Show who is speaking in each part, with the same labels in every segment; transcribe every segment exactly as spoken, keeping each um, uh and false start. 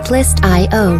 Speaker 1: Artlist dot I O.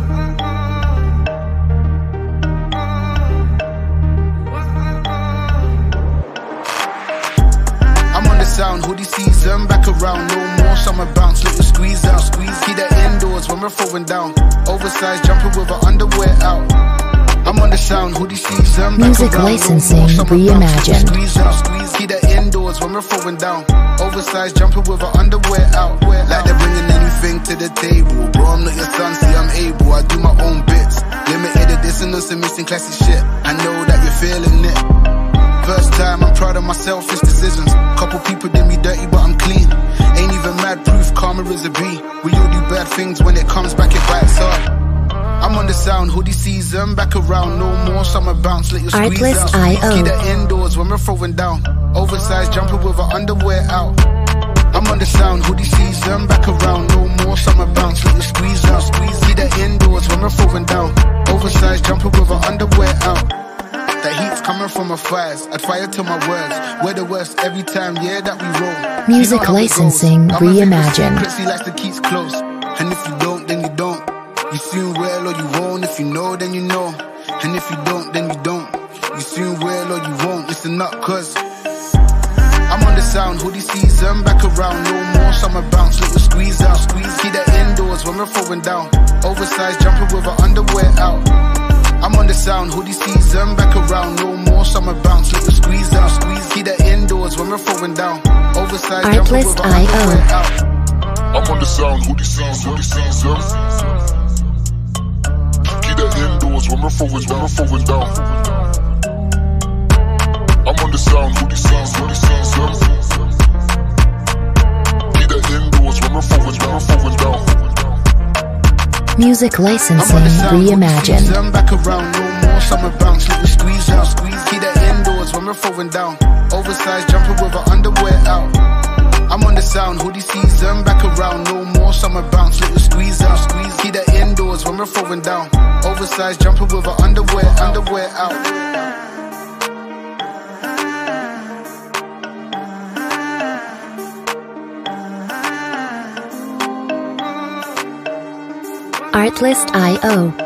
Speaker 2: Sound, hoodie season, back around, no more summer bounce, let you squeeze out, squeeze, keep that indoors when we're throwing down, oversized jumping with our underwear out. I'm on the sound, hoodie season, back
Speaker 1: music
Speaker 2: around,
Speaker 1: licensing
Speaker 2: no more summer
Speaker 1: reimagined.
Speaker 2: Bounce, squeeze out, squeeze, keep that indoors when we're throwing down, oversized jumping with our underwear out. Like they're bringing anything to the table, bro, I'm not your son, see I'm able, I do my own bits, limited edition, no some missing classy shit, I know that you're feeling it. First time, I'm proud of my selfish decisions. Couple people did me dirty, but I'm clean. Ain't even mad proof, karma is a B. We all do bad things, when it comes back, it bites hard. I'm on the sound, hoodie season, back around, no more summer bounce, let you squeeze
Speaker 1: Artlist
Speaker 2: out.
Speaker 1: dot I O.
Speaker 2: Keep that indoors when we're throwing down, oversized jumping with our underwear out. I'm on the sound, hoodie season, back around, no more summer bounce, let you squeeze out, squeeze. Keep that indoors when we're throwing down, oversized jumping with our underwear out. The heat's coming from my thighs, I'd fire to my words. We're the worst every time, yeah, that we roll.
Speaker 1: Music
Speaker 2: you know
Speaker 1: licensing reimagined.
Speaker 2: He likes to keep close, and if you don't, then you don't. You soon will or you won't. If you know, then you know, and if you don't, then you don't. You soon will or you won't. Listen up, cause I'm on the sound, hoodie season, back around, no more summer bounce, let you squeeze out, squeeze. Keep that indoors when we're throwing down, oversized jumping with our underwear out. I'm on the sound, hoodie season, back around, no more summer bounce, let you squeeze out, squeeze. Keep that indoors when we're throwing down, oversized jumping with our underwear out.
Speaker 3: I'm on the sound, hoodie season, hoodie season. Keep that indoors when we're throwing, when we're throwing down. I'm on the sound, hoodie season, hoodie season. Keep that indoors when we're throwing, when we're throwing down.
Speaker 1: Music licensing reimagined.
Speaker 2: Back around, no more summer bounce, let you squeeze out, squeeze. Keep that indoors when we're throwing down, oversized jumping with our underwear out. I'm on the sound, hoodie season, back around, no more summer bounce, let you squeeze out, squeeze. Keep that indoors when we're throwing down, oversized jumping with our underwear, underwear out.
Speaker 1: Artlist dot I O.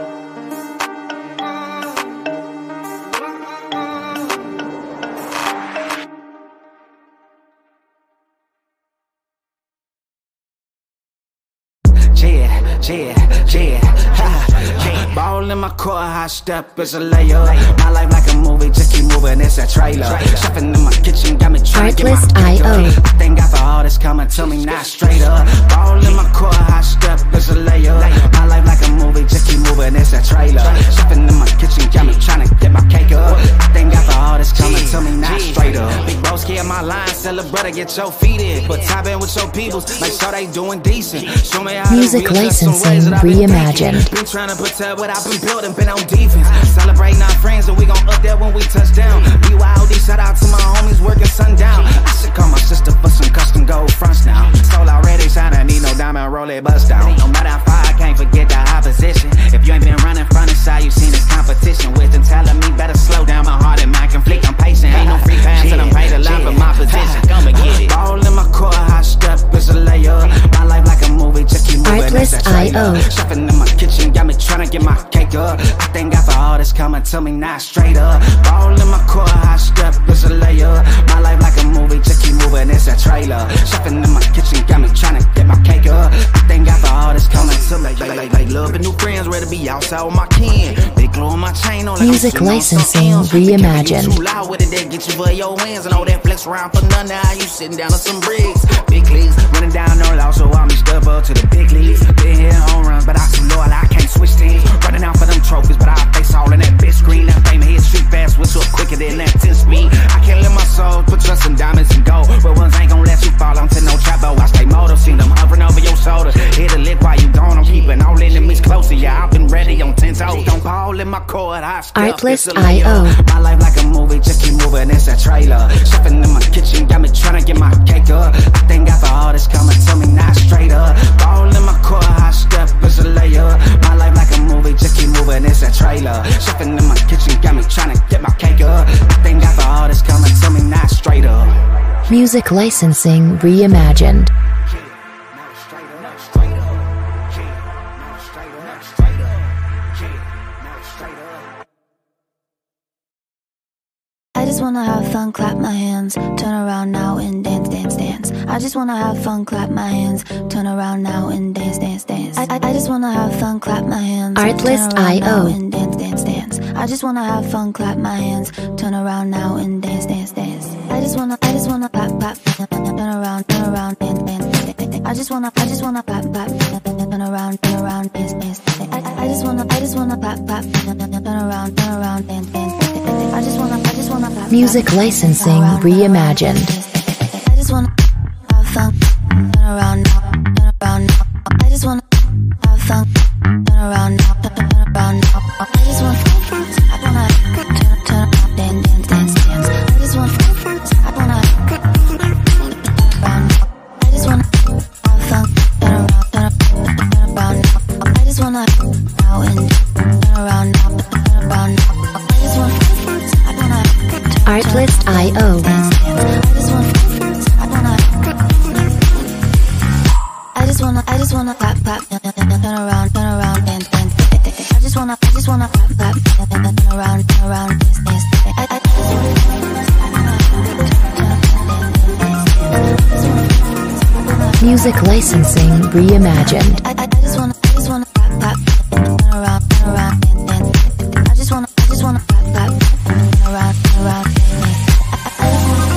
Speaker 4: Yeah, yeah, yeah, ha, yeah. Ball in my court, high step is a layer. My life like a movie, just keep moving, it's a trailer. Shopping in my kitchen, got me trying to get my
Speaker 1: Artlist dot I O.
Speaker 4: I thank God for all this coming to me, not straight up. Ball in my court, high step is a layer. My life like a movie, just keep moving, it's a trailer. Shopping in my kitchen, got me trying to get my cake up. I thank God for all this coming to me, not straight up. Big bro, scared my line, sell a brother, get your feet in. Put top in with your peoples, make sure they doing decent. Show me how
Speaker 1: Music licensing reimagined.
Speaker 4: Been trying to protect what I've been building, been on defense. Celebrating our friends, and we gon' up there when we touch down. B Y O D, shout out to my homies working sundown. I should call my sister for some custom gold fronts now. Soul already shining, need no diamond, roll it, bust down. No matter how far, I can't forget the opposition. If you ain't been running from the side, you seen this competition. Wisdom telling me better slow down, my heart and mind conflict. I'm patient, ain't no free pass, and I'm paid a lot for my position. Come and get it. Ball in my court, high step is a layer. My life like a movie, just keep moving.
Speaker 1: Artlist dot I O.
Speaker 4: Shopping in my kitchen, got me trying to get my cake up. I thank God for all this coming to me, not straight up. Ball in my court, high step is a layer. My life like a movie, just keep moving, it's a trailer. Shopping in my kitchen, got me trying to get my cake up. I thank God for all this coming to me. Like, like, like love and new friends, ready to be outside with my kin. Big glow on my chain, on like
Speaker 1: Music licensing reimagined.
Speaker 4: Too loud with it, that get you for your wins. And all that flex around for none, now you sitting down on some bricks. Big leagues, running down no loss, so I'm step up to the big leagues. Been here home runs, but I too loyal, I can't switch teams. Running out for them trophies, but I face all in that big screen. That fame hit street fast, whistle quicker than that ten speed. I can't let my soul put trust in diamonds and gold, but ones ain't gon' let you fall onto no trap, though I stay motive. See them hovering over your shoulder, hit a lick while you gone. I'm keeping all enemies closer, yeah, I've been ready on ten toes. Don't ball in my court, I step.
Speaker 1: Artlist dot I O.
Speaker 4: My life like a movie, just keep moving, it's a trailer. Shopping in my kitchen, got me trying to get my cake up. I thank God for all this coming to me, not straight up. Ball in my court, high step is a layer. My life like a movie, just keep moving, it's a trailer. Shopping in my kitchen, got me trying to get my cake up. I thank God for all this coming to me, not straight up.
Speaker 1: Music licensing reimagined.
Speaker 4: Not straight up, not straight up, not straight up.
Speaker 5: just wanna have fun, clap my hands, turn around now and dance, dance, dance. I just wanna have fun, clap my hands, turn around now and dance, dance, dance. I, I, I just wanna have fun, clap my hands,
Speaker 1: Artlist
Speaker 5: turn around now
Speaker 1: I O.
Speaker 5: and dance, dance, dance. I just wanna have fun, clap my hands, turn around now and dance, dance, dance. I just wanna, I just wanna pop, pop, turn around, turn around, dance, dance, dance. I just wanna, I just wanna pop, pop, turn around, turn around, dance, dance, dance. I, I just wanna, I just wanna pop, pop, turn around, turn around, dance, dance, dance. I just wanna, I just wanna pop.
Speaker 1: Music licensing reimagined.
Speaker 5: I just wanna have fun, turn around now, turn around now. I just wanna have fun, turn around now, turn around now. I just wanna, I wanna turn, turn around, dance, dance, dance, dance. I just wanna, I wanna turn around now. I just wanna have fun, turn around, turn, turn around now. I just wanna now and turn around now, turn around now. I just wanna, I wanna
Speaker 1: Artlist I O.
Speaker 5: dance, dance. I just wanna, I wanna. I just wanna, I just wanna pop, pop, turn around, turn around, dance, dance. I just wanna, I just wanna pop, pop, turn around, turn around, dance, dance. I, I, I just wanna,
Speaker 1: Music licensing reimagined.
Speaker 5: I, I, I just wanna, I just wanna pop, pop, turn around, turn around, dance, dance. I just wanna, I just wanna pop, pop, turn around, turn around, dance, dance. I, I just wanna.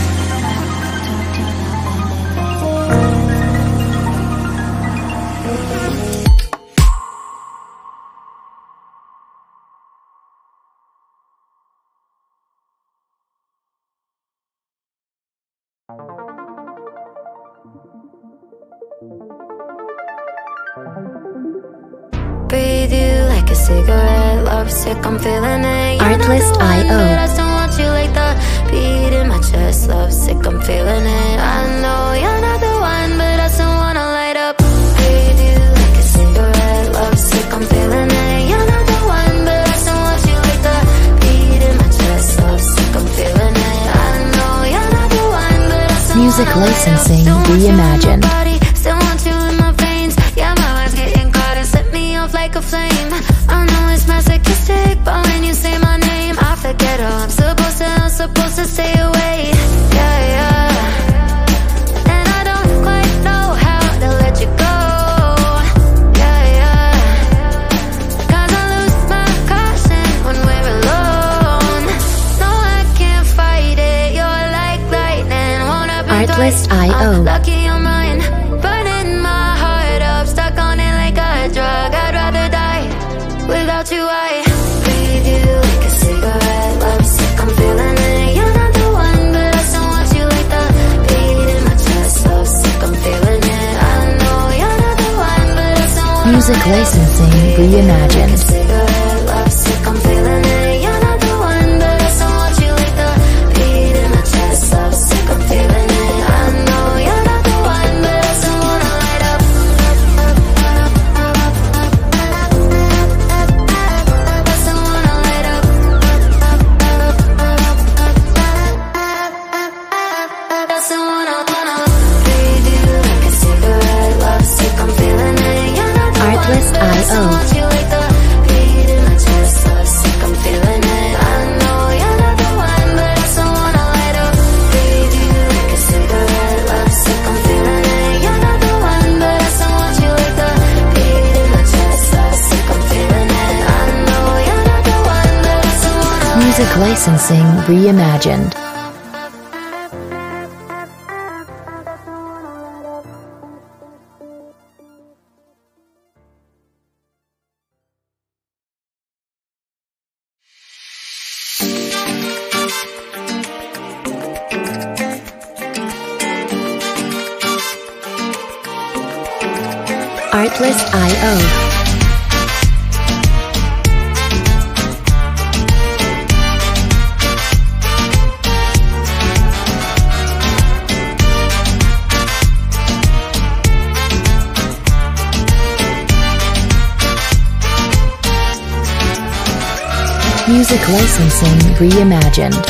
Speaker 6: Breathe you like a cigarette, lovesick, I'm feeling it. You're
Speaker 1: Artlist
Speaker 6: not the one,
Speaker 1: I O.
Speaker 6: but I still want you like the beat in my chest, lovesick, I'm feeling it. I know you're not the one, but I still wanna light up. Breathe you like a cigarette, lovesick, I'm feeling it. You're not the one, but I still want you like the beat in my chest, lovesick, I'm feeling it. I know you're not the one, but I still
Speaker 1: Music
Speaker 6: wanna light up.
Speaker 1: licensing
Speaker 6: Still want you in my
Speaker 1: reimagined.
Speaker 6: body, still want you in my veins. Yeah, my mind's getting caught and set me off like a flame. I know it's masochistic, but when you say my name, I forget how I'm supposed to, I'm supposed to stay away. Yeah, yeah. And I don't quite know how to let you go. Yeah, yeah. Cause I lose my caution when we're alone. No, I can't fight it, you're like lightning, won't happen
Speaker 1: Artlist
Speaker 6: twice.
Speaker 1: I O.
Speaker 6: I'm lucky you're mine, burning my heart up, stuck on it like a drug. I'd rather die without you. I breathe you like a cigarette, lovesick, I'm feeling it. You're not the one, but I still want you like the beat in my chest, lovesick, I'm feeling it. I know you're not the one, but I still want
Speaker 1: Music licensing reimagined.
Speaker 6: cigarette, lovesick, I'm feeling it. You're not the one, but I still want you like the beat in my chest, lovesick, I'm feeling it. I know you're not the one, but I still wanna light up. I still wanna light up. I still wanna, wanna breathe you like a cigarette, lovesick, I'm feeling it. You're not the
Speaker 1: Artlist
Speaker 6: one, but I still
Speaker 1: I O.
Speaker 6: want you like the beat in my chest, lovesick, I'm feeling it. I know you're not the one, but I still wanna light up. Breathe you like a cigarette, lovesick, I'm feeling it. You're not the one, but I still want you like the beat in my chest, lovesick, I'm feeling it. I know you're not the one, but I still wanna.
Speaker 1: Music licensing reimagined. Artlist I O. Music licensing reimagined.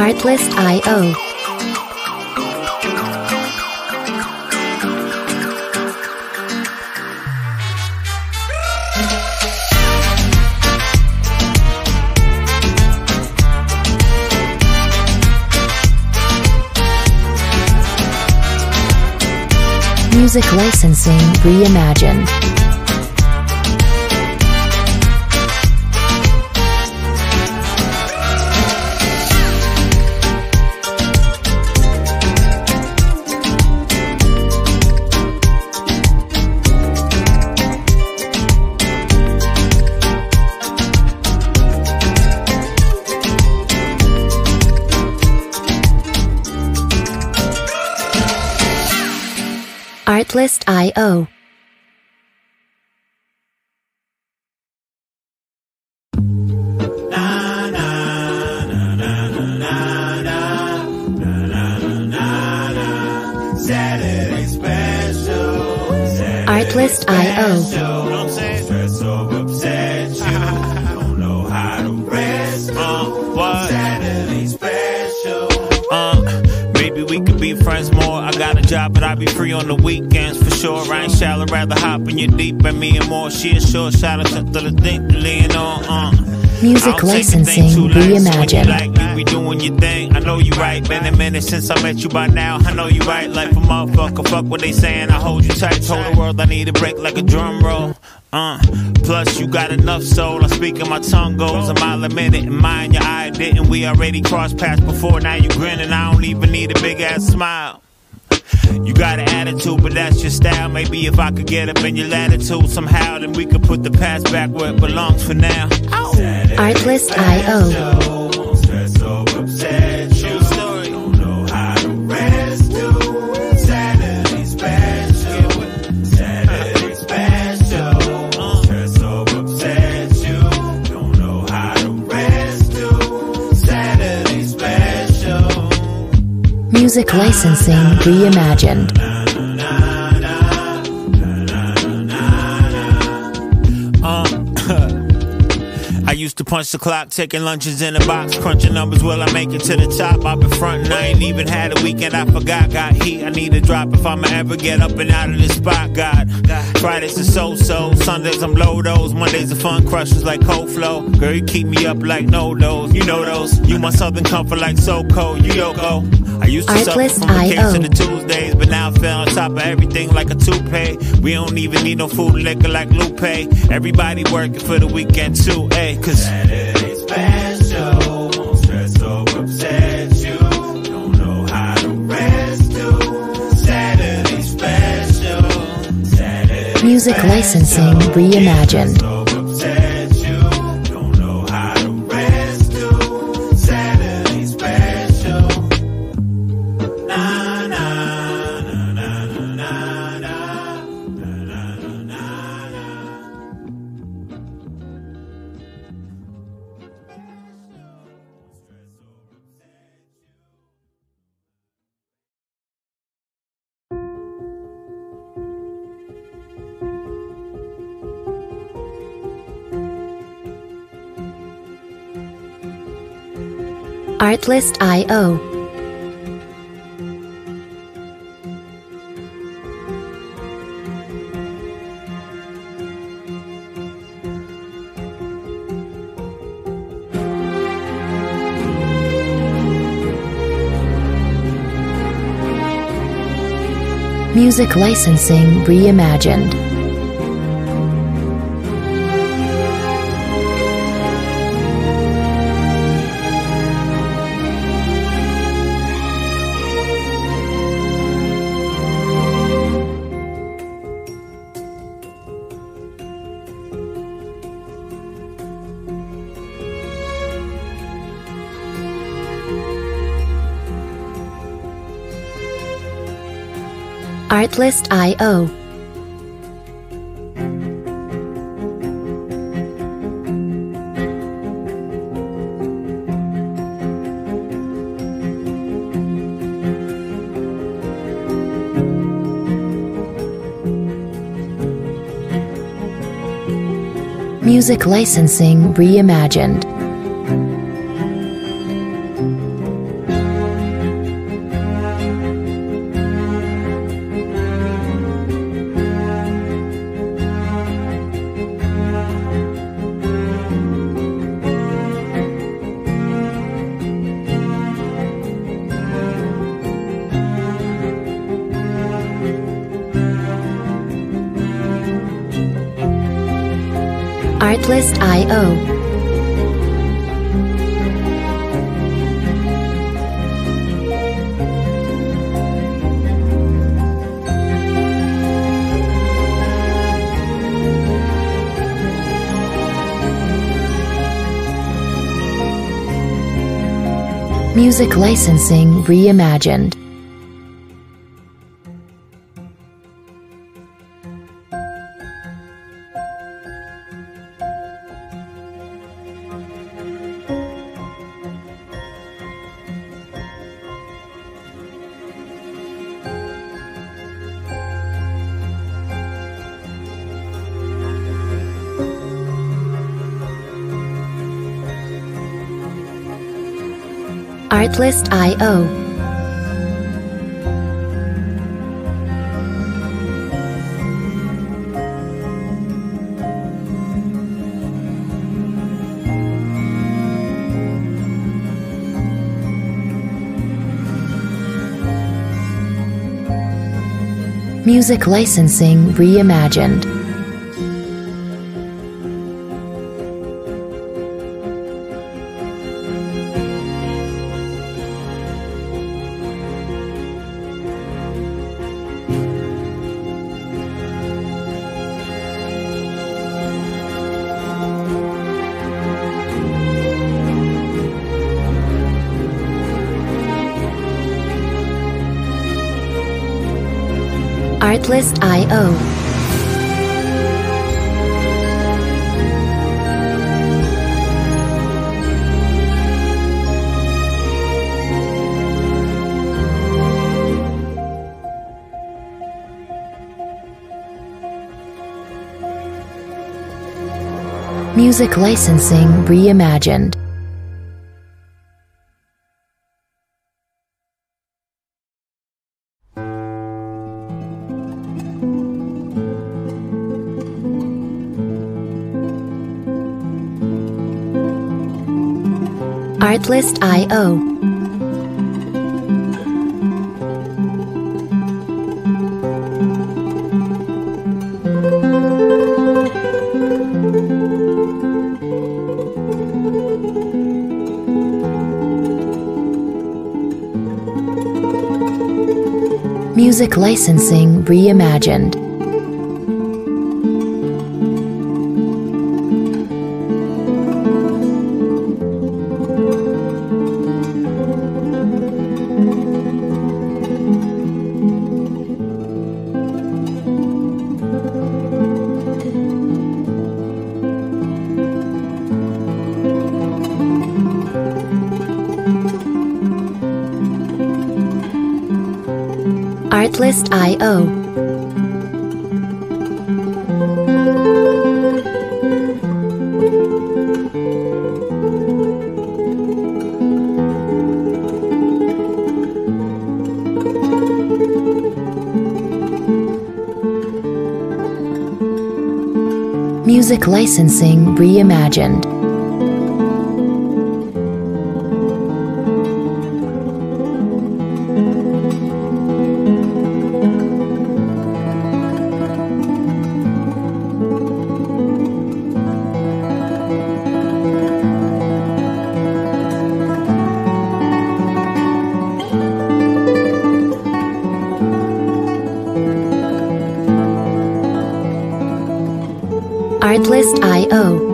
Speaker 1: Artlist dot I O. Music licensing reimagined. Artlist dot I O. Artlist dot I O.
Speaker 7: Friends more, I got a job, but I be free on the weekends for sure. I ain't shallow, rather hop in you deep and me and more. She a short shot of to the thing to lean on. Uh.
Speaker 1: Music licensing reimagined.
Speaker 7: Like you be doing your thing. I know you right. Been a minute since I met you by now. I know you right. Like a motherfucker, fuck what they saying. I hold you tight. Told the world I need a break like a drum roll. Uh, plus you got enough soul. I speak and my tongue goes a mile a minute. And mine, your eye didn't. We already crossed paths before. Now you grinning. I don't even need a big ass smile. You got an attitude, but that's your style. Maybe if I could get up in your latitude somehow, then we could put the past back where it belongs for now.
Speaker 1: Artlist dot I O. Music licensing reimagined.
Speaker 7: I used to punch the clock, taking lunches in a box, crunching numbers will I make it to the top. I've been frontin', I ain't even had a weekend, I forgot, got heat, I need a drop if I'ma ever get up and out of this spot, God. Fridays are so-so, Sundays I'm low those, Mondays are fun crushers like cold flow. Girl, you keep me up like no those, you know those. You my southern comfort like so cold, you Yoko. I used to suffer from the case to the Tuesdays, but now I feel on top of everything like a toupee. We don't even need no food and liquor like Lupe. Everybody working for the weekend too, ayy, cause Saturday's special, won't stress or upset you. Don't know how to rest you. Saturday's special. Saturday's
Speaker 1: Music licensing reimagined. Artlist dot I O. Music licensing reimagined. Artlist dot I O. Music licensing reimagined. Artlist dot I O. Music licensing reimagined. Artlist dot I O. Music licensing reimagined. Artlist dot I O. Music licensing reimagined. Artlist dot I O. Music licensing reimagined. Artlist dot I O. Music licensing reimagined. Artlist dot I O.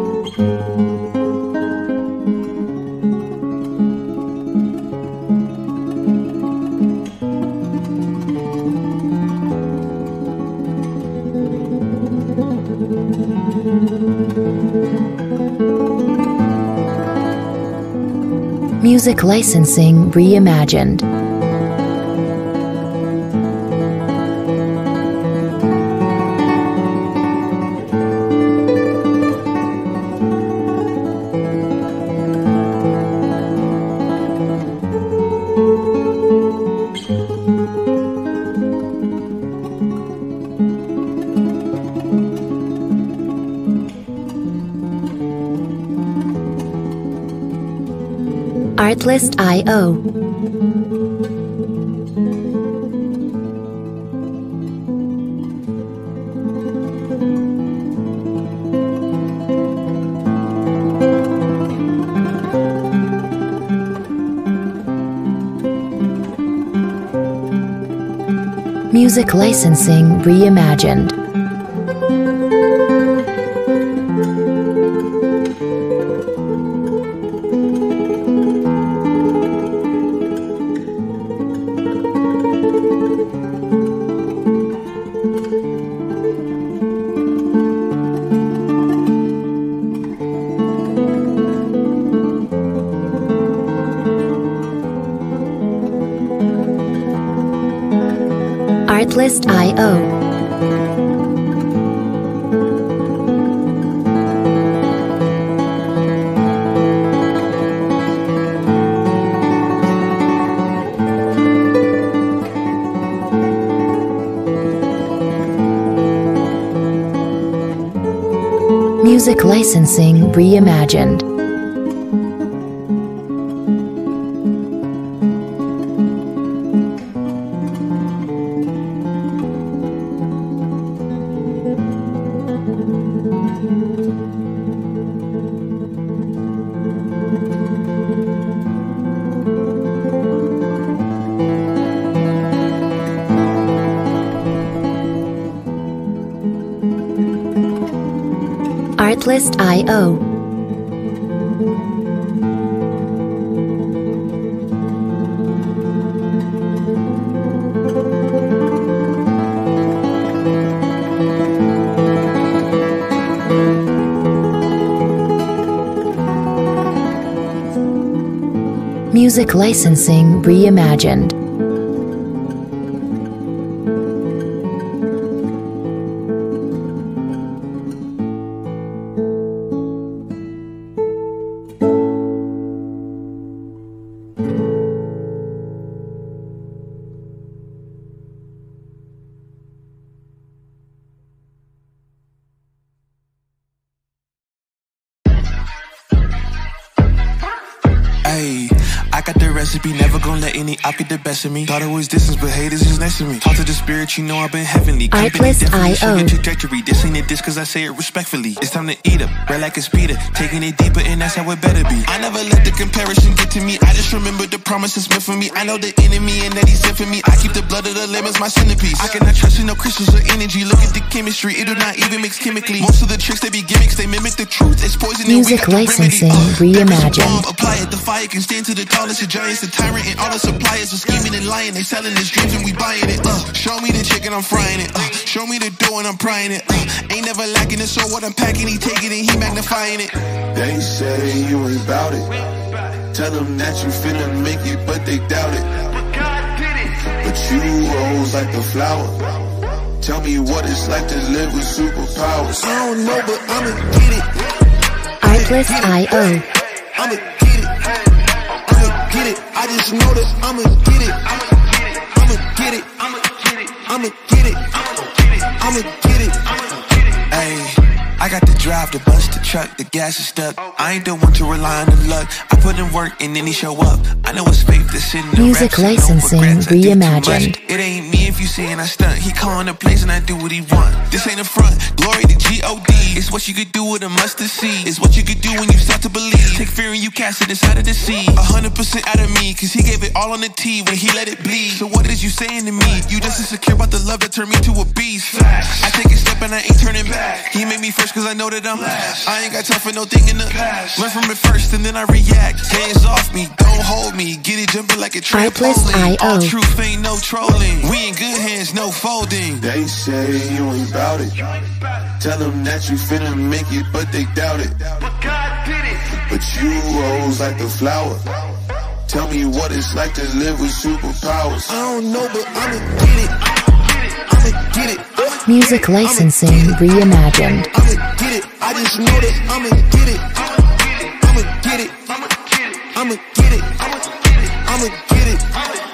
Speaker 1: Music licensing reimagined. Artlist dot I O. Music licensing reimagined. Artlist dot I O. Music licensing reimagined. Artlist dot I O. Music licensing reimagined.
Speaker 8: I got the recipe, never gonna let any op get the best of me. Thought it was distance, but haters is next to me. Talk to the spirit, you know I've been heavenly.
Speaker 1: Artlist dot I O.
Speaker 8: Your trajectory. This ain't a diss cause I say it respectfully. It's time to eat up, red like a speeder. Taking it deeper and that's how it better be. I never let the comparison get to me. I just remember the promises meant for me. I know the enemy and that he's in for me. I keep the blood of the lemons my centerpiece. I cannot trust in no crystals or energy. Look at the chemistry, it do not even mix chemically. Most of the tricks they be gimmicks, they mimic the truth. It's poison.
Speaker 1: Music licensing uh, reimagined.
Speaker 8: Apply it, the fire can stand to the tallest of giants. The tyrant and all the suppliers are scheming and lying. They selling his dreams and we buying it. Uh, show me the chicken, I'm frying it. Uh, show me the dough and I'm prying it. Uh, ain't never lacking it, so what I'm packing, he taking it, he magnifying it.
Speaker 9: They say you ain't bout it. Tell them that you finna make it, but they doubt it. But you rose like the flower. Tell me what it's like to live with superpowers.
Speaker 8: I don't know, but I'ma get it.
Speaker 1: Artlist dot I O.
Speaker 8: I'ma get it. I'ma get it. I just know that I'ma get it. I'ma get it. I'ma get it. I'ma get it. I'ma get it. Ayy, I got the drive, the bus, the truck, the gas is stuck. I ain't the one to rely on the luck. I put in work and then he show up. I know it's fake to sit in the
Speaker 1: Music licensing reimagined.
Speaker 8: It ain't me if you saying I stunt. He calling the place and I do what he want. This ain't a front. Glory to G O D. It's what you could do with a mustard seed. It's what you could do when you start to believe. Take fear and you cast it inside of the sea. A hundred percent out of me, cause he gave it all on the T when he let it bleed. So what is you saying to me? You just insecure about the love that turned me to a beast. I take a step and I ain't turning back. He made me first cause I know that I'm last. I ain't got time for no thinking to learn from it first and then I react. Hands off me, don't hold me. Get it jumping like a trampoline. All truth ain't no trolling. We in good hands, no folding.
Speaker 9: They say you ain't bout it. Tell them that you finna make it, but they doubt it. But God did it. But you rose like the flower. Tell me what it's like to live with superpowers.
Speaker 8: I don't know, but I'ma get it. I'ma get it.
Speaker 1: Music licensing reimagined.
Speaker 8: I'ma get it. I just know that I'ma get it. I'ma get it. I'ma get it. I'ma get it. I'ma get it.